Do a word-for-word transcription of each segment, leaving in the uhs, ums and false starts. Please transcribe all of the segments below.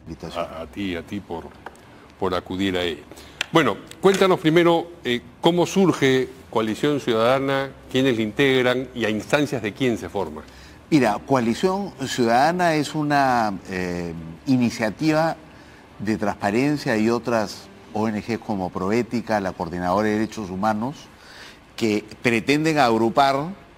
invitación. A, a ti, a ti por, por acudir a ella. Bueno, cuéntanos primero eh, cómo surge Coalición Ciudadana, quiénes la integran y a instancias de quién se forma. Mira, Coalición Ciudadana es una eh, iniciativa de transparencia y otras O N Ges como Proética, la Coordinadora de Derechos Humanos, que pretenden agrupar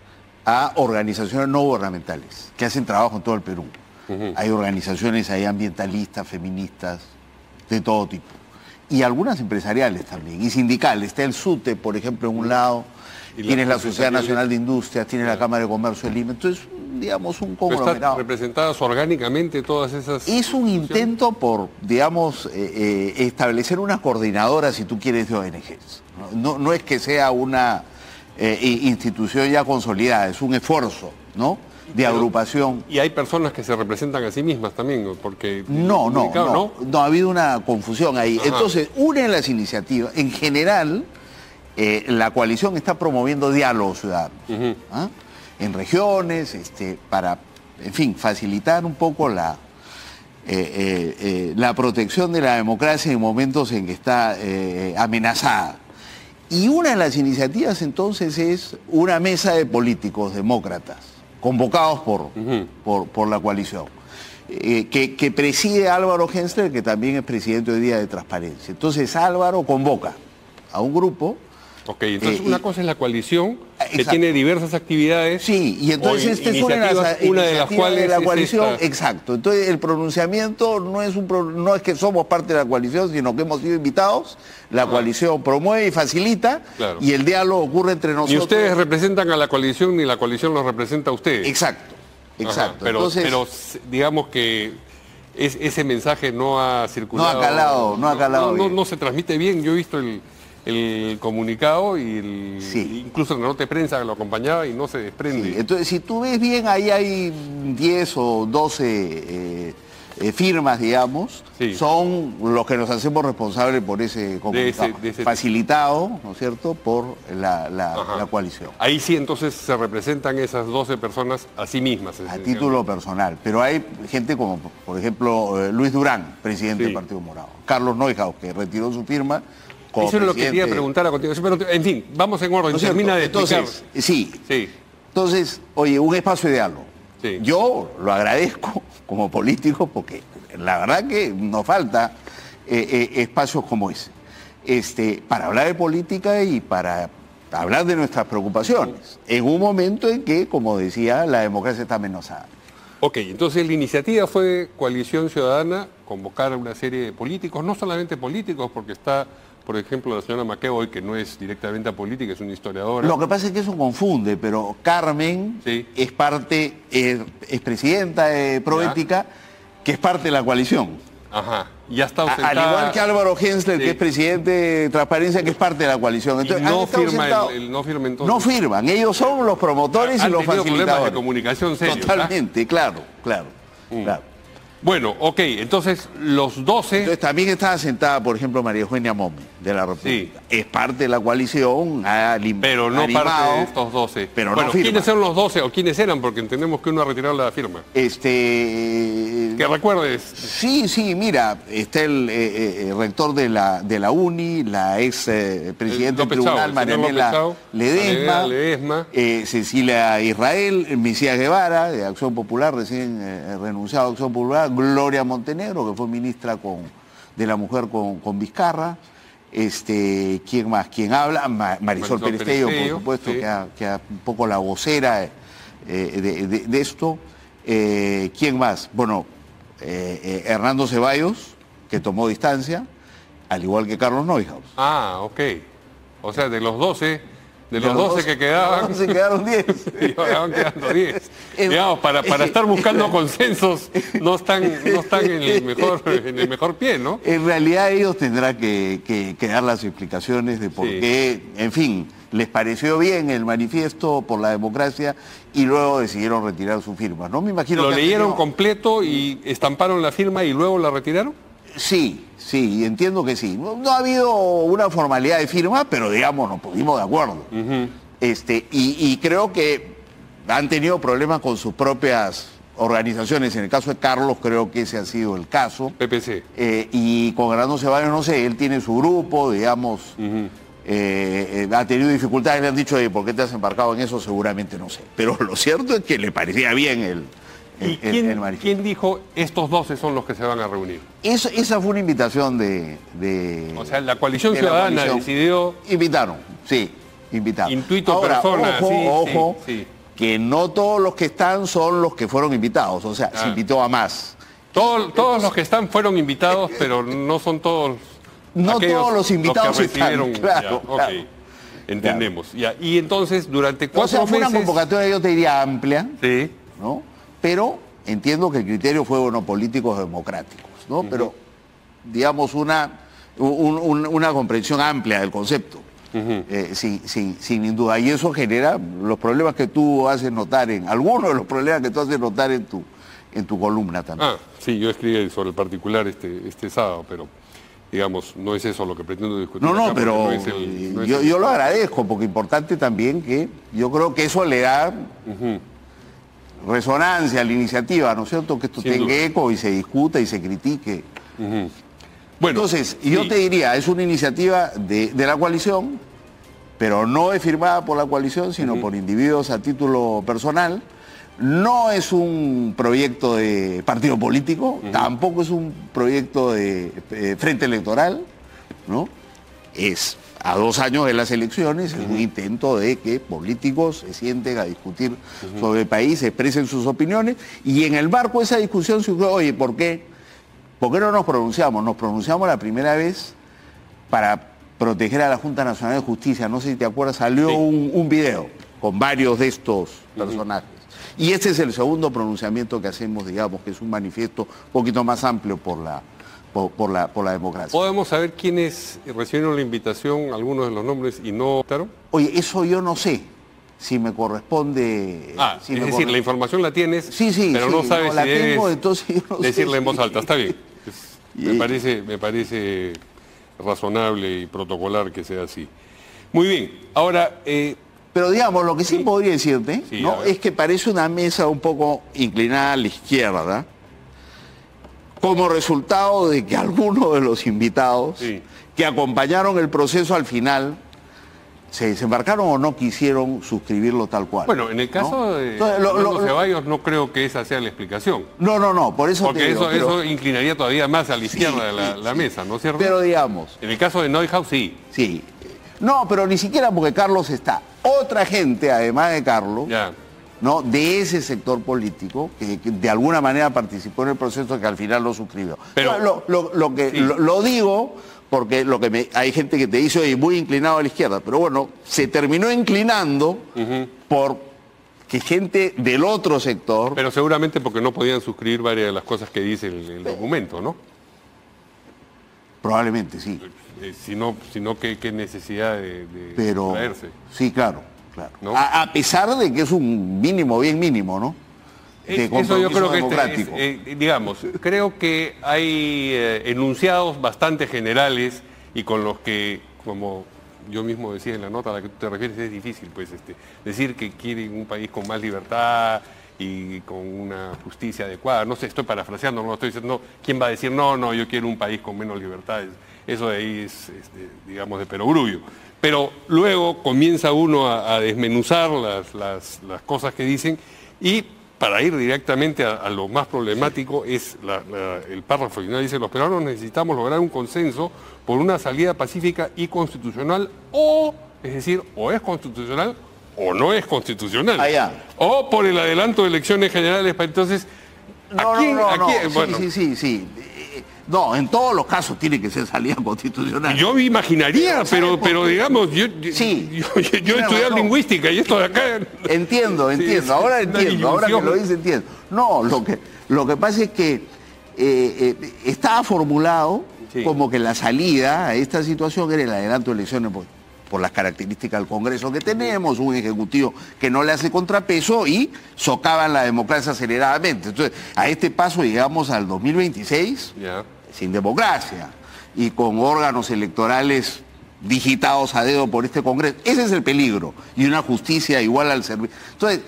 a organizaciones no gubernamentales que hacen trabajo en todo el Perú. Uh-huh. Hay organizaciones ahí ambientalistas, feministas, de todo tipo. Y algunas empresariales también, y sindicales. Está el SUTE, por ejemplo, en un lado, tienes la Sociedad Nacional de Industrias, tienes la Cámara de Comercio de Lima. Entonces, digamos, un conglomerado. ¿Están representadas orgánicamente todas esas...? Es un intento por, digamos, eh, eh, establecer una coordinadora, si tú quieres, de O N Ges. No, no es que sea una eh, institución ya consolidada, es un esfuerzo, ¿no?, de agrupación. Y hay personas que se representan a sí mismas también, porque... No, no, no, no, no, ha habido una confusión ahí. Ajá. Entonces, una de las iniciativas, en general, eh, la coalición está promoviendo diálogo ciudadano, uh-huh. ¿ah? en regiones, este, para, en fin, facilitar un poco la, eh, eh, eh, la protección de la democracia en momentos en que está eh, amenazada. Y una de las iniciativas, entonces, es una mesa de políticos demócratas, convocados por, uh-huh. por, por la coalición, eh, que, que preside Álvaro Hensler, que también es presidente hoy día de Transparencia. Entonces Álvaro convoca a un grupo. Ok, entonces eh, una y, cosa es la coalición, que exacto. tiene diversas actividades. Sí, y entonces esta es una de las, una de las cuales de la coalición, es exacto. Entonces el pronunciamiento no es, un, no es que somos parte de la coalición, sino que hemos sido invitados, la Ajá. coalición promueve y facilita, claro. y el diálogo ocurre entre nosotros. Ni ustedes representan a la coalición, ni la coalición los representa a ustedes. Exacto, exacto. Ajá, pero, entonces, pero digamos que es, ese mensaje no ha circulado. No ha calado, no ha calado. No, no, no se transmite bien, yo he visto el... el comunicado y el, sí. incluso la nota de prensa que lo acompañaba y no se desprende. Sí. Entonces, si tú ves bien, ahí hay diez o doce eh, eh, firmas, digamos, sí. son los que nos hacemos responsables por ese comunicado, de ese, de ese facilitado, ¿no es cierto?, por la, la, la coalición. Ahí sí, entonces, se representan esas doce personas a sí mismas. A título personal, pero hay gente como, por ejemplo, Luis Durán, presidente sí. del Partido Morado, Carlos Neuhaus, que retiró su firma. Eso es lo que quería preguntar a continuación, pero en fin, vamos en orden, ¿no termina de Entonces, explicar? sí. sí. Entonces, oye, un espacio de diálogo. Sí. Yo lo agradezco como político porque la verdad que nos falta eh, eh, espacios como ese, este, para hablar de política y para hablar de nuestras preocupaciones, en un momento en que, como decía, la democracia está amenazada. Ok, entonces la iniciativa fue Coalición Ciudadana, convocar a una serie de políticos, no solamente políticos, porque está, por ejemplo, la señora McEvoy, que no es directamente política, es una historiadora. Lo que pasa es que eso confunde, pero Carmen sí. es parte, es, es presidenta de Proética, que es parte de la coalición. Ajá, ya está ausentada. Al igual que Álvaro Hensler, sí. que es presidente de Transparencia, que es parte de la coalición. Entonces, no, firma el, el, no firma entonces. No firman, ellos son los promotores Han y los facilitadores. Problemas de comunicación serios. Totalmente, ¿ah? claro, claro, mm. claro. Bueno, ok, entonces los doce... Entonces también está sentada, por ejemplo, María Eugenia Momi, de la República. Sí. Es parte de la coalición, ha pero no animado, parte de estos doce. Pero bueno, no firma. ¿quiénes son los doce o quiénes eran? Porque entendemos que uno ha retirado la firma. Este... Que recuerdes. Sí, sí, mira, está el eh, eh, rector de la, de la UNI, la ex eh, presidenta del tribunal, Marianela Ledesma, Ledesma. Eh, Cecilia Israel, Mesías Guevara, de Acción Popular, recién eh, renunciado a Acción Popular, Gloria Montenegro, que fue ministra con, de la Mujer con, con Vizcarra. Este, ¿quién más? ¿Quién habla? Ma, Marisol, Marisol Perestello, por supuesto, sí. que, ha, que ha un poco la vocera eh, de, de, de esto. Eh, ¿Quién más? Bueno, eh, eh, Hernando Ceballos, que tomó distancia, al igual que Carlos Neuhaus. Ah, ok. O sea, de los doce... De los doce que quedaban... Se quedaron diez. Y van quedando diez. Digamos, para, para estar buscando consensos no están, no están en, el mejor, en el mejor pie, ¿no? En realidad ellos tendrán que, que, que dar las explicaciones de por sí. qué, en fin, les pareció bien el manifiesto por la democracia y luego decidieron retirar su firma. No me imagino ¿Lo que leyeron tenido... completo y estamparon la firma y luego la retiraron? Sí, sí, entiendo que sí. No, no ha habido una formalidad de firma, pero digamos, nos pusimos de acuerdo. Uh-huh. este, y, y creo que han tenido problemas con sus propias organizaciones, en el caso de Carlos creo que ese ha sido el caso. P P C. Eh, y con Hernando Ceballos, no sé, él tiene su grupo, digamos, uh-huh. eh, eh, ha tenido dificultades, le han dicho, ¿por qué te has embarcado en eso? Seguramente no sé. Pero lo cierto es que le parecía bien el, el, ¿Y quién, el, el quién dijo, estos doce son los que se van a reunir? Eso, esa fue una invitación de... de o sea, la coalición ciudadana la coalición. decidió... Invitaron, sí, invitaron. Intuito Ahora, persona, ojo, sí, ojo, sí, sí. que no todos los que están son los que fueron invitados, o sea, ah. se invitó a más. Todo, todos los que están fueron invitados, pero no son todos... No todos los invitados los que recibieron, están, claro, ya, claro. Okay. Entendemos. Claro. Ya. Y entonces, durante cuatro o sea, fue meses... una convocatoria, yo te diría, amplia, sí. ¿no? Pero entiendo que el criterio fue, bueno, políticos democráticos, ¿no? Uh-huh. Pero, digamos, una, un, un, una comprensión amplia del concepto. Uh-huh. eh, sin, sin, sin duda, y eso genera los problemas que tú haces notar en algunos de los problemas que tú haces notar en tu en tu columna también. Ah, sí, yo escribí sobre el particular este este sábado, pero digamos no es eso lo que pretendo discutir. No, no, acá, pero no es el, no es yo, el... yo lo agradezco porque es importante también que yo creo que eso le da uh-huh. resonancia a la iniciativa, ¿no es cierto? Que esto sin tenga duda. Eco y se discuta y se critique. Uh-huh. Bueno, entonces, yo sí. te diría, es una iniciativa de, de la coalición, pero no es firmada por la coalición, sino uh-huh. por individuos a título personal. No es un proyecto de partido político, uh-huh. tampoco es un proyecto de eh, frente electoral, ¿no? Es a dos años de las elecciones, uh-huh. es un intento de que políticos se sienten a discutir uh-huh. sobre el país, expresen sus opiniones, y en el marco de esa discusión se dice, oye, ¿por qué? ¿Por qué no nos pronunciamos? Nos pronunciamos la primera vez para proteger a la Junta Nacional de Justicia. No sé si te acuerdas, salió sí. un, un video con varios de estos personajes. Uh-huh. Y este es el segundo pronunciamiento que hacemos, digamos, que es un manifiesto un poquito más amplio por la, por, por la, por la democracia. ¿Podemos saber quiénes recibieron la invitación, algunos de los nombres, y no votaron? Oye, eso yo no sé. Si me corresponde... Ah, si es me decir, corre... la información la tienes, sí, sí, pero sí, no sabes no, la si tengo, debes entonces yo no decirle sé en voz si... alta. Está bien. Es, me, parece, me parece razonable y protocolar que sea así. Muy bien. Ahora... Eh, pero digamos, lo que sí, sí. podría decirte, sí, ¿no? es que parece una mesa un poco inclinada a la izquierda, como resultado de que algunos de los invitados sí. que acompañaron el proceso al final se desembarcaron o no quisieron suscribirlo tal cual. Bueno, en el caso ¿no? de Entonces, lo, lo, lo, Ceballos no creo que esa sea la explicación. No, no, no, por eso Porque te digo, eso, pero... eso inclinaría todavía más a la izquierda sí, de la, sí, la mesa, ¿no es cierto? Pero digamos... En el caso de Neuhaus, sí. Sí. No, pero ni siquiera porque Carlos está. Otra gente, además de Carlos, ya. ¿no? de ese sector político, que, que de alguna manera participó en el proceso que al final lo suscribió. Pero lo, lo, lo que sí. lo, lo digo porque lo que me, hay gente que te dice, oye, muy inclinado a la izquierda, pero bueno, se terminó inclinando uh-huh. por que gente del otro sector... Pero seguramente porque no podían suscribir varias de las cosas que dice el, el documento, ¿no? Probablemente, sí. Eh, si no, si no ¿qué, qué necesidad de, de pero, traerse? Sí, claro, claro. ¿No? A, a pesar de que es un mínimo, bien mínimo, ¿no? De Eso yo creo que este es, eh, digamos, creo que hay eh, enunciados bastante generales y con los que, como yo mismo decía en la nota a la que tú te refieres, es difícil, pues, este, decir que quieren un país con más libertad y con una justicia adecuada. No sé, estoy parafraseando, no estoy diciendo, ¿quién va a decir, no, no, yo quiero un país con menos libertades? Eso de ahí es, es de, digamos, de perogrullo. Pero luego comienza uno a, a desmenuzar las, las, las cosas que dicen y para ir directamente a, a lo más problemático es la, la, el párrafo final, dice, los peruanos necesitamos lograr un consenso por una salida pacífica y constitucional o, es decir, o es constitucional o no es constitucional. Allá. O por el adelanto de elecciones generales. Entonces, no, ¿a quién? No, no, ¿a no. quién? Sí, Bueno, sí, sí, sí. No, en todos los casos tiene que ser salida constitucional. Yo me imaginaría, pero, pero digamos, yo, sí, yo, yo, yo he estudiado lingüística y esto de acá... Entiendo, entiendo, sí, ahora entiendo, ahora que lo dice entiendo. No, lo que, lo que pasa es que eh, eh, estaba formulado sí. como que la salida a esta situación era el adelanto de elecciones por, por las características del Congreso que tenemos, un Ejecutivo que no le hace contrapeso y socavan la democracia aceleradamente. Entonces, a este paso llegamos al dos mil veintiséis yeah. sin democracia y con órganos electorales digitados a dedo por este Congreso. Ese es el peligro y una justicia igual al servicio. Entonces,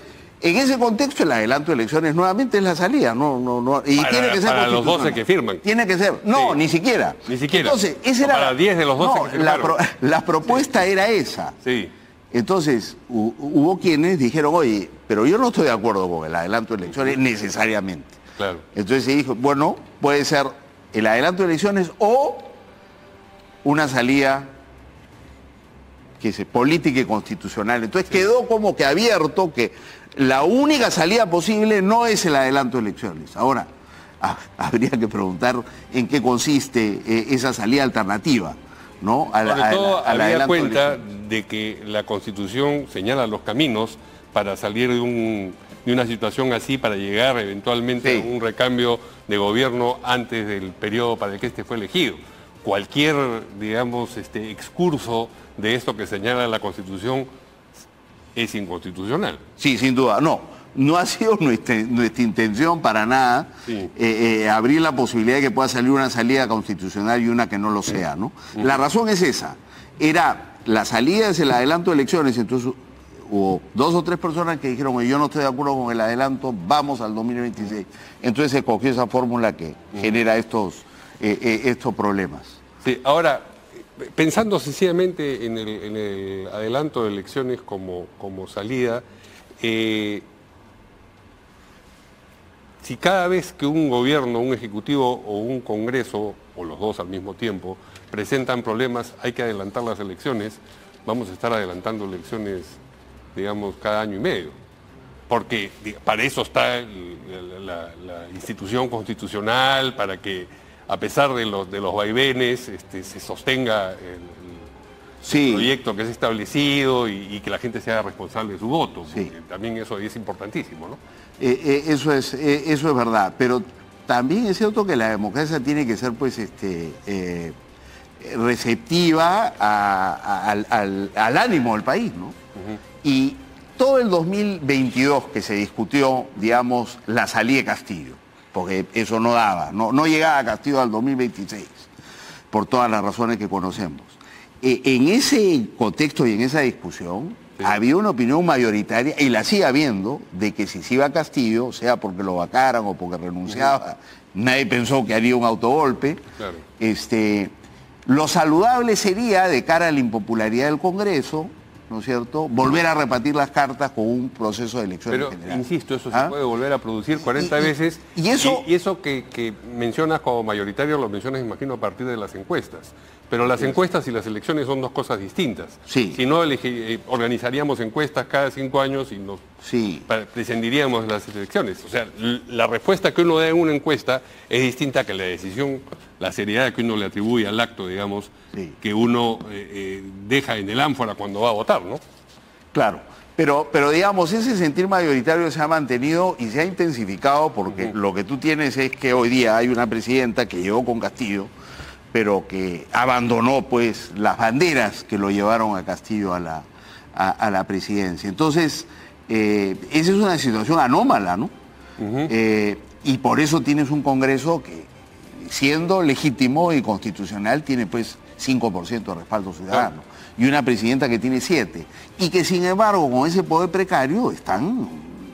En ese contexto, el adelanto de elecciones nuevamente es la salida, no, no, no. Y para, tiene que ser para los doce que firman. Tiene que ser. No, sí. ni siquiera. Ni siquiera. Entonces, esa era. Para diez de los doce no, que la, pro, la propuesta sí. era esa. Sí. Entonces, hubo quienes dijeron, oye, pero yo no estoy de acuerdo con el adelanto de elecciones necesariamente. Claro. Entonces se dijo, bueno, puede ser el adelanto de elecciones o una salida que se política y constitucional. Entonces sí. quedó como que abierto que la única salida posible no es el adelanto de elecciones. Ahora, ah, habría que preguntar en qué consiste eh, esa salida alternativa, ¿no? A, Sobre todo, a, a, a había cuenta de que la Constitución señala los caminos para salir de, un, de una situación así, para llegar eventualmente sí. a un recambio de gobierno antes del periodo para el que este fue elegido. Cualquier, digamos, este, excurso de esto que señala la Constitución es inconstitucional. Sí, sin duda. No, no ha sido nuestra, nuestra intención para nada sí. eh, eh, abrir la posibilidad de que pueda salir una salida constitucional y una que no lo sea, ¿no? Uh-huh. La razón es esa. Era la salida es el adelanto de elecciones, entonces hubo dos o tres personas que dijeron, yo no estoy de acuerdo con el adelanto, vamos al dos mil veintiséis. Entonces se cogió esa fórmula que uh-huh. genera estos, eh, eh, estos problemas. Sí, ahora, pensando sencillamente en el, en el adelanto de elecciones como, como salida, eh, si cada vez que un gobierno, un ejecutivo o un congreso, o los dos al mismo tiempo, presentan problemas, hay que adelantar las elecciones, vamos a estar adelantando elecciones, digamos, cada año y medio. Porque para eso está el, la, la institución constitucional, para que a pesar de los, de los vaivenes este, se sostenga el, el, sí. el proyecto que es establecido y, y que la gente se haga responsable de su voto. Sí. También eso es importantísimo, ¿no? Eh, eh, eso, es, eh, eso es verdad, pero también es cierto que la democracia tiene que ser pues este eh, receptiva a, a, al, al, al ánimo del país, ¿no? Uh-huh. Y todo el dos mil veintidós que se discutió, digamos, la salida de Castillo, porque eso no daba, no, no llegaba a Castillo al dos mil veintiséis, por todas las razones que conocemos. Eh, en ese contexto y en esa discusión, sí. había una opinión mayoritaria, y la sigue habiendo, de que si se iba a Castillo, sea porque lo vacaran o porque renunciaba, uh-huh. nadie pensó que haría un autogolpe. Claro. Este, lo saludable sería, de cara a la impopularidad del Congreso, ¿no es cierto?, volver a repartir las cartas con un proceso de elección Pero, general. insisto, eso ¿Ah? se puede volver a producir cuarenta y, y, veces. Y eso, y, y eso que, que mencionas como mayoritario, lo mencionas, imagino, a partir de las encuestas. Pero las encuestas y las elecciones son dos cosas distintas. Sí. Si no, elegir, organizaríamos encuestas cada cinco años y nos sí. prescindiríamos de las elecciones. O sea, la respuesta que uno da en una encuesta es distinta que la decisión, la seriedad que uno le atribuye al acto, digamos, sí. que uno eh, eh, deja en el ánfora cuando va a votar, ¿no? Claro. Pero, pero digamos, ese sentir mayoritario se ha mantenido y se ha intensificado porque uh-huh. lo que tú tienes es que hoy día hay una presidenta que llegó con Castillo, pero que abandonó pues las banderas que lo llevaron a Castillo a la, a, a la presidencia. Entonces, eh, esa es una situación anómala, ¿no? Uh-huh. eh, y por eso tienes un Congreso que, siendo legítimo y constitucional, tiene pues cinco por ciento de respaldo ciudadano. Uh-huh. Y una presidenta que tiene siete. Y que sin embargo, con ese poder precario, están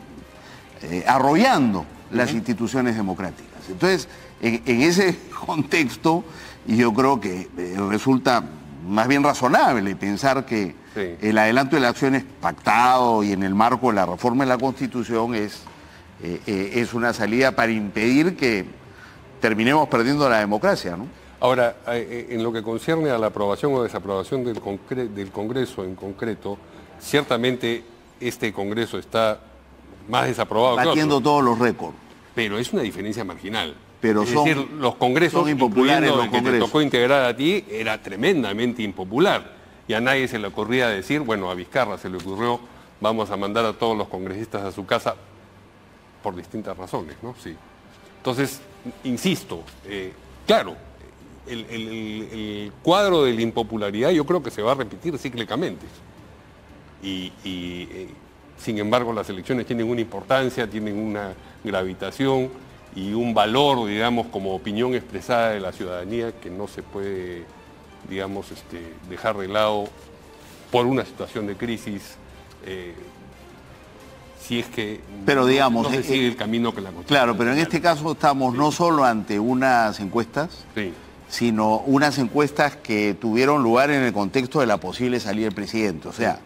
eh, arrollando uh-huh. las instituciones democráticas. Entonces, en, en ese contexto, y yo creo que eh, resulta más bien razonable pensar que sí. el adelanto de las acciones pactado y en el marco de la reforma de la Constitución es, eh, eh, es una salida para impedir que terminemos perdiendo la democracia, ¿no? Ahora, eh, en lo que concierne a la aprobación o desaprobación del, concre- del Congreso en concreto, ciertamente este Congreso está más desaprobado que otro. Batiendo todos los récords. Pero es una diferencia marginal. Pero es son, decir, los congresos, son impopulares los el que congresos. te tocó integrar a ti, era tremendamente impopular. Y a nadie se le ocurría decir, bueno, a Vizcarra se le ocurrió, vamos a mandar a todos los congresistas a su casa, por distintas razones, ¿no? Sí. Entonces, insisto, eh, claro, el, el, el cuadro de la impopularidad yo creo que se va a repetir cíclicamente. Y, y eh, sin embargo, las elecciones tienen una importancia, tienen una gravitación y un valor, digamos, como opinión expresada de la ciudadanía que no se puede, digamos, este, dejar de lado por una situación de crisis, eh, si es que pero, digamos, no se eh, sigue el camino que la Constitución. Claro, pero en este caso estamos sí. no solo ante unas encuestas, sí. sino unas encuestas que tuvieron lugar en el contexto de la posible salida del presidente. O sea, sí.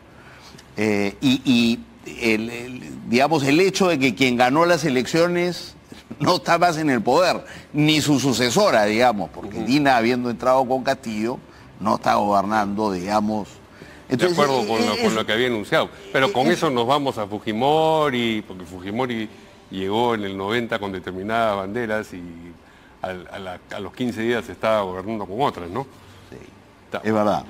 eh, y, y el, el, digamos, el hecho de que quien ganó las elecciones no está más en el poder, ni su sucesora, digamos, porque uh-huh. Dina, habiendo entrado con Castillo, no está gobernando, digamos. Entonces, de acuerdo con, es, lo, con lo que había anunciado. Pero con es, eso nos vamos a Fujimori, porque Fujimori llegó en el noventa con determinadas banderas y a, a, la, a los quince días estaba gobernando con otras, ¿no? Sí, está. Es verdad.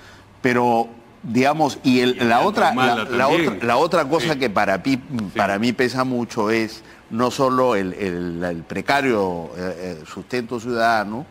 Pero, digamos, y, el, y la, otra, la, la, otra, la otra cosa sí. que para, pi, para sí. mí pesa mucho es no solo el, el, el precario eh, sustento ciudadano,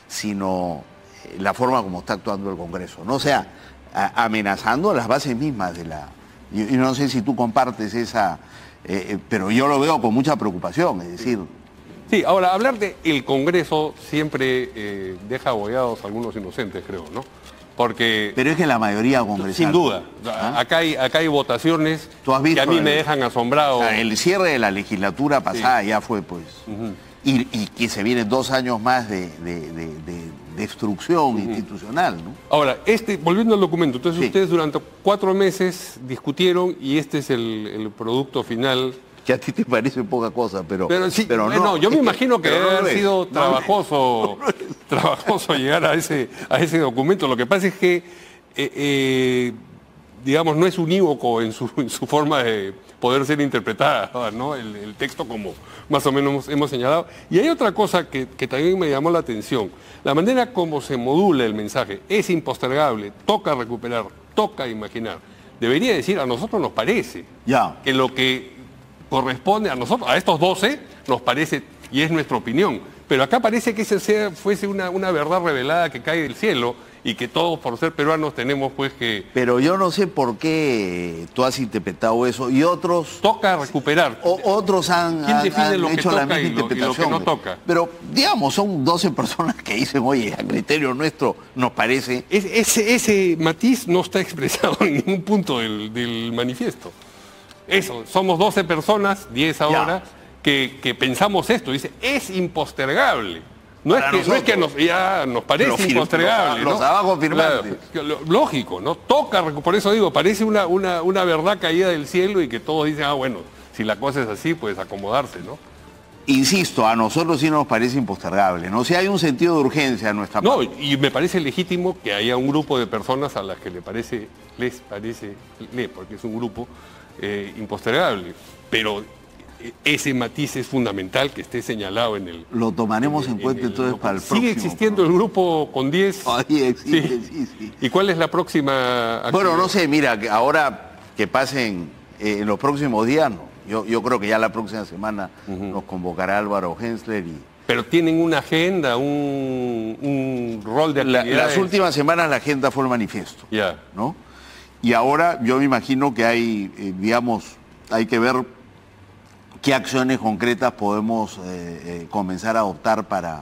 sino la forma como está actuando el Congreso, ¿no? O sea, a, amenazando las bases mismas de la... Y, y no sé si tú compartes esa... Eh, pero yo lo veo con mucha preocupación, es decir... Sí, ahora, hablar del Congreso siempre eh, deja abollados a algunos inocentes, creo, ¿no? Porque... Pero es que la mayoría congresal... Sin duda. ¿Ah? Acá, hay, acá hay votaciones que a mí el, me dejan asombrado. O sea, el cierre de la legislatura pasada sí. ya fue, pues... Uh-huh. y, y que se vienen dos años más de, de, de, de destrucción uh-huh. institucional, ¿no? Ahora, este, volviendo al documento, entonces sí. ustedes durante cuatro meses discutieron y este es el, el producto final... Que a ti te parece poca cosa, pero, pero, sí, pero no. no. Yo me imagino que debe haber sido trabajoso, no, no trabajoso llegar a ese, a ese documento. Lo que pasa es que, eh, eh, digamos, no es unívoco en su, en su forma de poder ser interpretada, ¿no? El, el texto como más o menos hemos, hemos señalado. Y hay otra cosa que, que también me llamó la atención. La manera como se modula el mensaje es impostergable, toca recuperar, toca imaginar. Debería decir, a nosotros nos parece ya. que lo que corresponde a nosotros, a estos doce, nos parece, y es nuestra opinión. Pero acá parece que ese sea, fuese una, una verdad revelada que cae del cielo y que todos, por ser peruanos, tenemos pues que... Pero yo no sé por qué tú has interpretado eso y otros... Toca recuperar. O, otros han, ¿Quién define han lo que hecho toca la misma y lo, interpretación. Y lo que no toca? Pero, digamos, son doce personas que dicen, oye, a criterio nuestro nos parece... Es, ese, ese matiz no está expresado en ningún punto del, del manifiesto. Eso, somos doce personas, diez ahora, que, que pensamos esto. Dice, es impostergable. No es, que, no es que nos, ya nos parece impostergable. Los, ¿no? los abajo firmantes. Claro, lógico, ¿no? Toca, por eso digo, parece una, una, una verdad caída del cielo y que todos dicen, ah, bueno, si la cosa es así, pues acomodarse, ¿no? Insisto, a nosotros sí nos parece impostergable, ¿no? Si hay un sentido de urgencia en nuestra No, parte. Y me parece legítimo que haya un grupo de personas a las que le parece, les parece, le, porque es un grupo, Eh, impostergable, pero ese matiz es fundamental que esté señalado en el... Lo tomaremos en, en cuenta en entonces el, para el próximo. ¿Sigue existiendo el grupo con diez? Ahí existe, sí. sí, sí. ¿Y cuál es la próxima actividad? Bueno, no sé, mira, ahora que pasen eh, en los próximos días, no. Yo, yo creo que ya la próxima semana uh-huh. nos convocará Álvaro Hensler y... Pero tienen una agenda, un, un rol de actividades. La, las últimas semanas la agenda fue el manifiesto, yeah. ¿no? Y ahora yo me imagino que hay, eh, digamos, hay que ver qué acciones concretas podemos eh, eh, comenzar a adoptar para,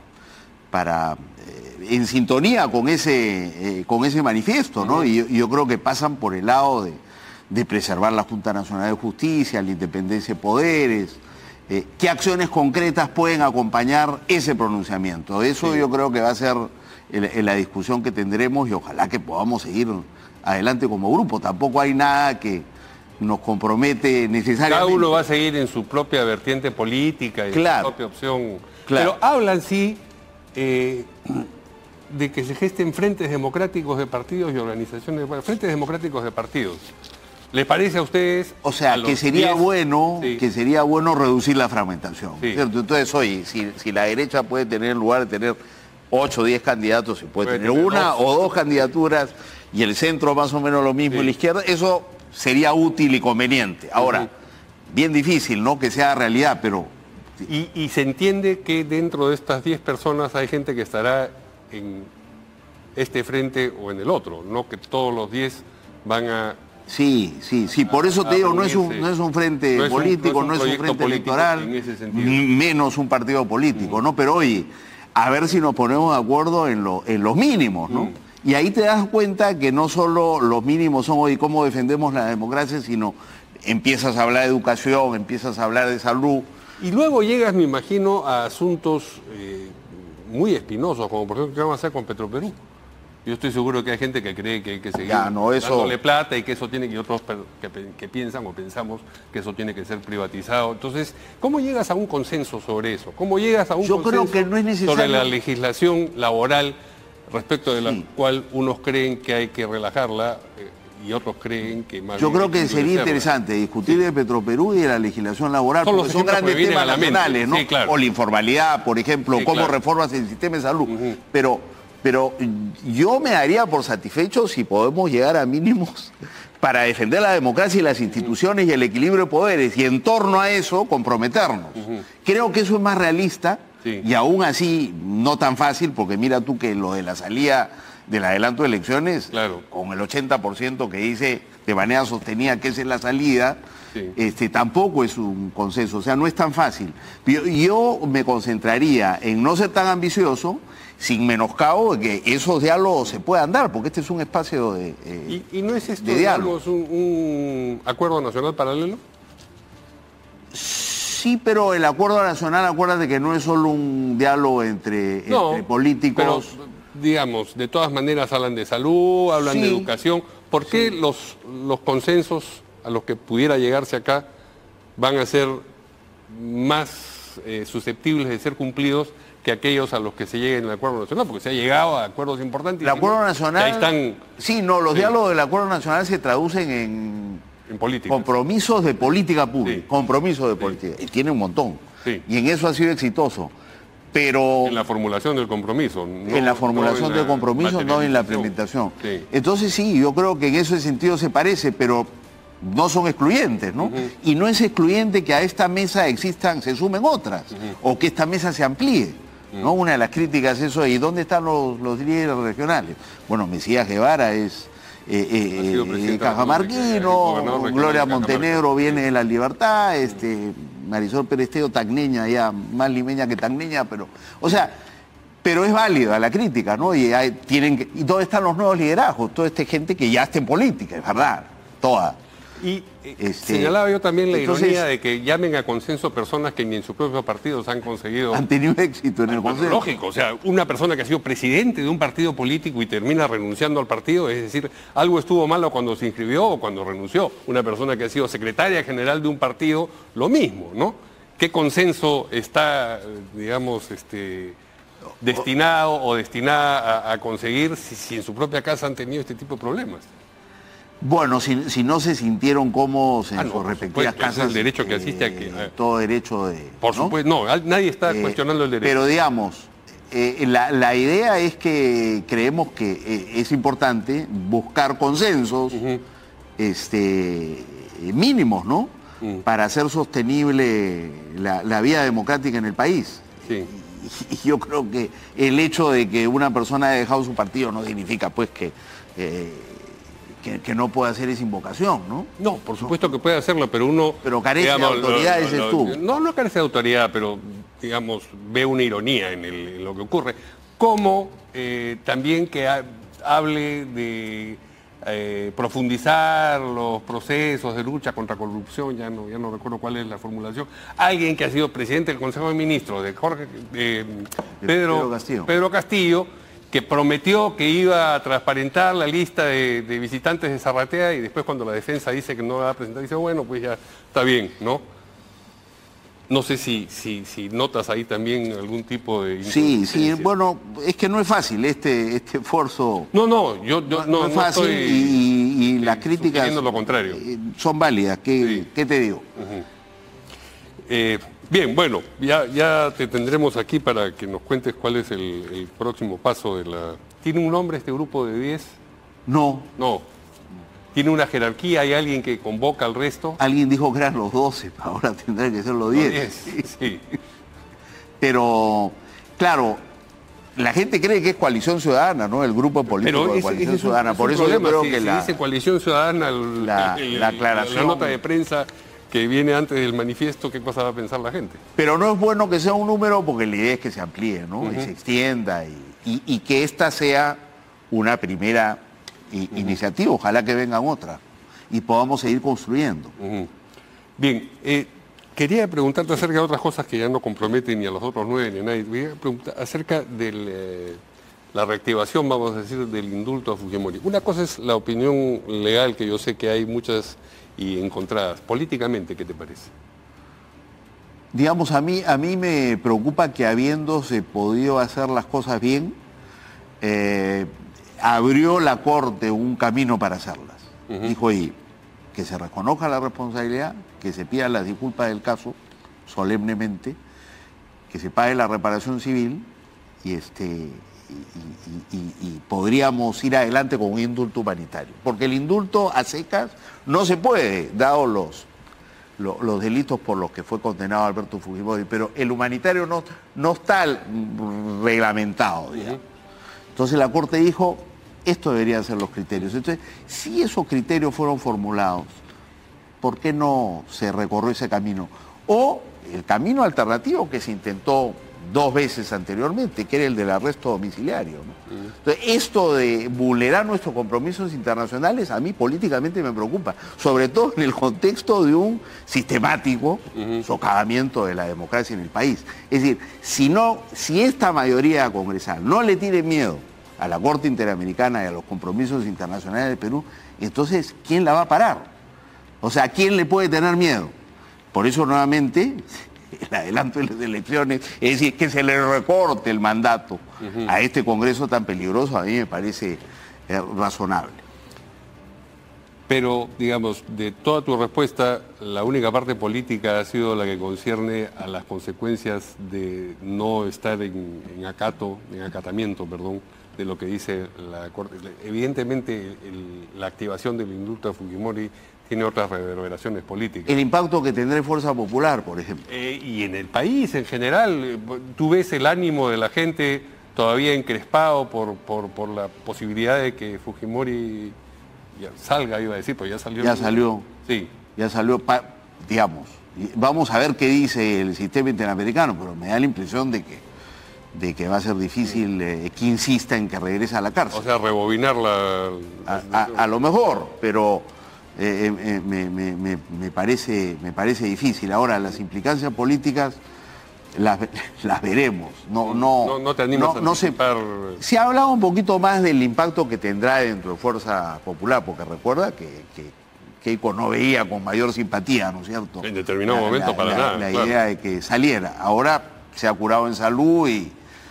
para eh, en sintonía con ese, eh, con ese manifiesto, ¿no? Uh-huh. y, y yo creo que pasan por el lado de, de preservar la Junta Nacional de Justicia, la independencia de poderes, eh, qué acciones concretas pueden acompañar ese pronunciamiento. Eso sí. yo creo que va a ser el, el, la discusión que tendremos y ojalá que podamos seguir adelante como grupo. Tampoco hay nada que nos compromete necesariamente. Cada uno va a seguir en su propia vertiente política y claro, su propia opción. Claro. Pero hablan, sí, eh, de que se gesten frentes democráticos de partidos y organizaciones, bueno, frentes democráticos de partidos. ¿Les parece a ustedes? O sea, que sería diez, bueno, sí. que sería bueno reducir la fragmentación. Sí. ¿Cierto? Entonces, oye, si, si la derecha puede tener, en lugar de tener ocho o diez candidatos, se puede, puede tener, tener una dos, o dos candidaturas, y el centro más o menos lo mismo, sí. y la izquierda, eso sería útil y conveniente. Ahora, sí. bien difícil, ¿no? Que sea realidad, pero... Y, y se entiende que dentro de estas diez personas hay gente que estará en este frente o en el otro, no que todos los diez van a... Sí, sí, sí, por eso te digo, no es un, no es un frente no es político, un, no es un, no es un frente electoral, menos un partido político, mm. ¿no? Pero oye, a ver si nos ponemos de acuerdo en, lo, en los mínimos, ¿no? Mm. Y ahí te das cuenta que no solo los mínimos son hoy cómo defendemos la democracia, sino empiezas a hablar de educación, empiezas a hablar de salud. Y luego llegas, me imagino, a asuntos eh, muy espinosos, como por ejemplo, ¿qué vamos a hacer con Petroperú? Yo estoy seguro que hay gente que cree que hay que seguir ya, no, eso... dándole plata y que eso tiene que, y otros que, que piensan o pensamos que eso tiene que ser privatizado. Entonces, ¿cómo llegas a un consenso sobre eso? ¿Cómo llegas a un Yo consenso creo que no es necesario... sobre la legislación laboral respecto de la sí. cual unos creen que hay que relajarla eh, y otros creen que más Yo bien creo que, que sería interesante discutir sí. de Petroperú y de la legislación laboral, son porque son grandes temas nacionales, ¿no? Sí, claro. O la informalidad, por ejemplo, sí, cómo claro. reformas el sistema de salud. Uh-huh. Pero... Pero yo me daría por satisfecho si podemos llegar a mínimos para defender la democracia y las instituciones y el equilibrio de poderes, y en torno a eso comprometernos. Uh-huh. Creo que eso es más realista sí. y aún así no tan fácil, porque mira tú que lo de la salida del adelanto de elecciones, claro. con el ochenta por ciento que dice de manera sostenida que esa es la salida, sí. este, tampoco es un consenso, o sea, no es tan fácil. Yo, yo me concentraría en no ser tan ambicioso, sin menoscabo de que esos diálogos se puedan dar, porque este es un espacio de eh, ¿Y, ¿Y no es esto, digamos, un, un acuerdo nacional paralelo? Sí, pero el acuerdo nacional, acuérdate que no es solo un diálogo entre, no, entre políticos. Pero, digamos, de todas maneras hablan de salud, hablan sí, de educación. ¿Por qué sí. los, los consensos a los que pudiera llegarse acá van a ser más eh, susceptibles de ser cumplidos que aquellos a los que se llegue en el acuerdo nacional? Porque se ha llegado a acuerdos importantes. El acuerdo no, nacional... Ahí están... Sí, no, los sí. diálogos del acuerdo nacional se traducen en... En política. Compromisos de política pública. Sí. Compromisos de sí. política. Y tiene un montón. Sí. Y en eso ha sido exitoso. Pero... En la formulación del compromiso. No, en la formulación no del compromiso, no en la implementación. Sí. Entonces sí, yo creo que en ese sentido se parece, pero no son excluyentes, ¿no? Uh-huh. Y no es excluyente que a esta mesa existan, se sumen otras, uh-huh. o que esta mesa se amplíe. ¿No? Una de las críticas es eso, ¿y dónde están los, los líderes regionales? Bueno, Mesías Guevara es eh, eh, cajamarquino, Gloria Montenegro viene de La Libertad, este, Marisol Peresteo tacneña, ya más limeña que tacneña, pero, o sea, pero es válida la crítica, ¿no? Y, hay, tienen que, ¿y dónde están los nuevos liderazgos? Toda esta gente que ya está en política, es verdad, toda. Y este, señalaba yo también la entonces, ironía de que llamen a consenso personas que ni en sus propios partidos han conseguido... Han tenido éxito en el consenso. Lógico, o sea, una persona que ha sido presidente de un partido político y termina renunciando al partido, es decir, algo estuvo malo cuando se inscribió o cuando renunció. Una persona que ha sido secretaria general de un partido, lo mismo, ¿no? ¿Qué consenso está, digamos, este, destinado o destinada a, a conseguir si, si en su propia casa han tenido este tipo de problemas? Bueno, si, si no se sintieron cómodos en ah, no, sus respectivas supuesto, casas... Es el derecho que asiste eh, a que... Eh, todo derecho de... Por ¿no? supuesto, no, nadie está eh, cuestionando el derecho. Pero digamos, eh, la, la idea es que creemos que eh, es importante buscar consensos uh-huh. este, mínimos, ¿no? Uh-huh. Para hacer sostenible la, la vida democrática en el país. Sí. Y, y yo creo que el hecho de que una persona haya dejado su partido no significa pues que... Eh, Que, que no puede hacer esa invocación, ¿no? No, por supuesto ¿no? que puede hacerlo, pero uno... Pero carece digamos, de autoridad, ese es tú. No, no carece de autoridad, pero, digamos, ve una ironía en, el, en lo que ocurre. Como eh, también que ha, hable de eh, profundizar los procesos de lucha contra corrupción, ya no, ya no recuerdo cuál es la formulación. Alguien que ha sido presidente del Consejo de Ministros, de Jorge, de Pedro, Pedro Castillo, Pedro Castillo que prometió que iba a transparentar la lista de, de visitantes de Zarratea y después cuando la defensa dice que no la va a presentar, dice, bueno, pues ya está bien, ¿no? No sé si, si, si notas ahí también algún tipo de... Sí, sí, bueno, es que no es fácil este, este esfuerzo. No, no, yo, yo no, no, no es fácil no estoy, y, y las críticas lo contrario. Son válidas, ¿qué, sí. ¿qué te digo? Uh-huh. eh, Bien, bueno, ya, ya te tendremos aquí para que nos cuentes cuál es el, el próximo paso de la... ¿Tiene un nombre este grupo de diez? No. No. ¿Tiene una jerarquía? ¿Hay alguien que convoca al resto? Alguien dijo que eran los doce, ahora tendrán que ser los diez. Sí, sí. Pero, claro, la gente cree que es Coalición Ciudadana, ¿no? El grupo político Pero de ese, Coalición ese Ciudadana. Es un, Por es eso yo creo si, que si la... dice Coalición Ciudadana, el, la, el, la aclaración... La nota de prensa... que viene antes del manifiesto, ¿qué cosa va a pensar la gente? Pero no es bueno que sea un número porque la idea es que se amplíe, ¿no? Uh-huh. Y se extienda y, y, y que esta sea una primera i- uh-huh. iniciativa, ojalá que vengan otras. y podamos seguir construyendo. Uh-huh. Bien, eh, quería preguntarte acerca de otras cosas que ya no comprometen ni a los otros nueve ni a nadie. Voy a preguntar acerca de eh, la reactivación, vamos a decir, del indulto a Fujimori. Una cosa es la opinión legal, que yo sé que hay muchas y encontradas. Políticamente, ¿qué te parece? Digamos, a mí, a mí me preocupa que habiéndose podido hacer las cosas bien, eh, abrió la Corte un camino para hacerlas. Uh-huh. Dijo ahí que se reconozca la responsabilidad, que se pida las disculpas del caso solemnemente, que se pague la reparación civil y, este, y, y, y, y podríamos ir adelante con un indulto humanitario. Porque el indulto a secas no se puede, dado los... los delitos por los que fue condenado Alberto Fujimori, pero el humanitario no, no está reglamentado, digamos. Entonces la Corte dijo, esto deberían ser los criterios. Entonces, si esos criterios fueron formulados, ¿por qué no se recorrió ese camino? O el camino alternativo que se intentó dos veces anteriormente, que era el del arresto domiciliario, ¿no? Uh-huh. Entonces, esto de vulnerar nuestros compromisos internacionales a mí políticamente me preocupa, sobre todo en el contexto de un sistemático uh-huh. socavamiento de la democracia en el país. Es decir, si, no, si esta mayoría congresal no le tiene miedo a la Corte Interamericana y a los compromisos internacionales del Perú, entonces, ¿quién la va a parar? O sea, ¿quién le puede tener miedo? Por eso, nuevamente, el adelanto de las elecciones, es decir, que se le recorte el mandato uh-huh. a este Congreso tan peligroso, a mí me parece eh, razonable. Pero, digamos, de toda tu respuesta, la única parte política ha sido la que concierne a las consecuencias de no estar en, en acato, en acatamiento, perdón, de lo que dice la Corte. Evidentemente, el, la activación del indulto a Fujimori tiene otras reverberaciones políticas. El impacto que tendrá en Fuerza Popular, por ejemplo. Eh, y en el país en general, tú ves el ánimo de la gente todavía encrespado por, por, por la posibilidad de que Fujimori ya salga, iba a decir, pues ya salió. Ya salió. Sí. Ya salió, pa, digamos. Vamos a ver qué dice el sistema interamericano, pero me da la impresión de que, de que va a ser difícil eh, que insista en que regrese a la cárcel. O sea, rebobinar la... A, a, a lo mejor, pero... Eh, eh, me, me, me, me, parece, me parece difícil. Ahora, las implicancias políticas las, las veremos. No, no, no, no te animas no, a no se, anticipar... Se ha hablado un poquito más del impacto que tendrá dentro de Fuerza Popular, porque recuerda que, que Keiko no veía con mayor simpatía, ¿no es cierto? En determinado la, momento la, para la, nada. La claro. idea de que saliera. Ahora se ha curado en salud, y,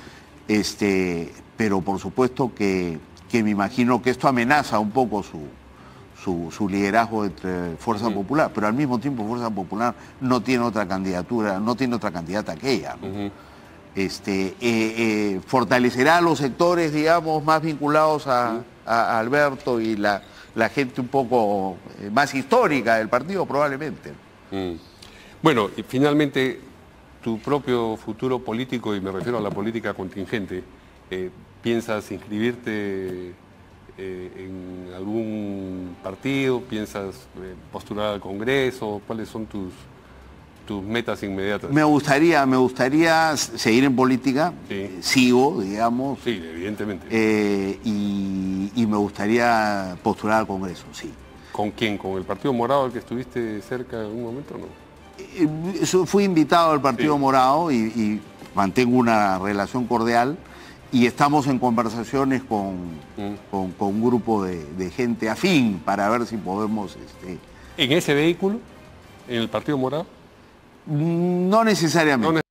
este, pero por supuesto que, que me imagino que esto amenaza un poco su... Su, su liderazgo entre Fuerza uh-huh. Popular, pero al mismo tiempo Fuerza Popular no tiene otra candidatura, no tiene otra candidata que ella, ¿no? Uh-huh. este, eh, eh, fortalecerá a los sectores, digamos, más vinculados a, uh-huh. a, a Alberto y la, la gente un poco eh, más histórica del partido, probablemente. Uh-huh. Bueno, y finalmente, tu propio futuro político, y me refiero a la política contingente, eh, ¿piensas inscribirte Eh, en algún partido? ¿Piensas eh, postular al Congreso? ¿Cuáles son tus, tus metas inmediatas? Me gustaría, me gustaría seguir en política, sí. sigo, digamos. Sí, evidentemente. Eh, y, y me gustaría postular al Congreso, sí. ¿Con quién? ¿Con el Partido Morado al que estuviste cerca en algún momento o no? Eh, fui invitado al Partido sí. Morado y, y mantengo una relación cordial. Y estamos en conversaciones con, mm. con, con un grupo de, de gente afín para ver si podemos... Este... ¿En ese vehículo? ¿En el Partido Morado? No necesariamente. No